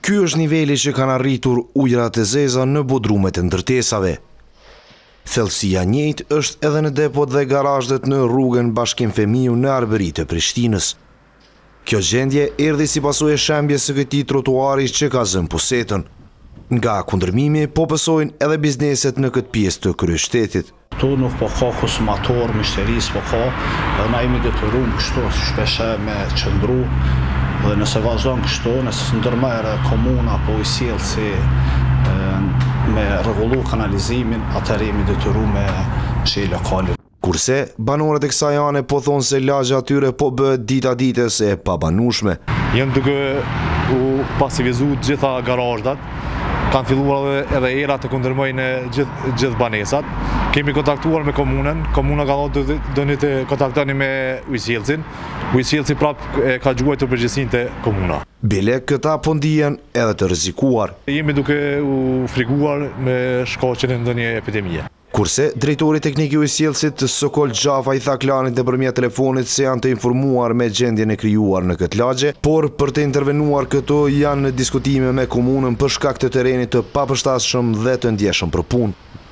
Ky është niveli që kanë arritur ujërat e zeza në bodrumet e ndërtesave. Thellësia njëjtë është edhe në depot dhe garazhet në rrugën Bashkim Femiu në Arbëritë të Prishtinës. Kjo gjendje erdhi si pasojë e shembjes së këtij trotuari që ka zënë pusetën. Nga kundërmimi po pësojnë edhe bizneset në këtë pjesë të kryeshtetit. Këtu nuk po ka konsumator, mishteris po ka, dhe na jemi detyruar kështu shpeshe me qëndru, dhe nëse vazhdon kështu, nëse ndërmerr komuna po i sjell si me rregullu kanalizimin, atëherë jemi detyruar me çel lokale. Kurse banorët e kësaj ane po thonë se lagja atyre po bëhet dita ditës e pabanueshme. Jam duke u pasivizu gjitha garazhat, kanë filluar edhe era të kundërmojnë gjithë banesat. Kemi kontaktuar me komunën, komuna ka thonë doni të kontaktoni me ujësjellsin. Ujësjellsi prapë ka gjuajtur përgjegjësinë te komuna. Bile këta po ndihen edhe të rrezikuar. Jemi duke u friguar me shkaqjen e ndonjë epidemie. Kurse drejtori teknik i ujësjellsit Sokol Xhafa i tha klanit nëpërmjet telefonit se janë të informuar me gjendjen e krijuar në këtë lagje, por për të intervenuar këto janë në diskutime me komunën për shkak të terrenit të papërshtatshëm dhe të ndjeshëm për punë.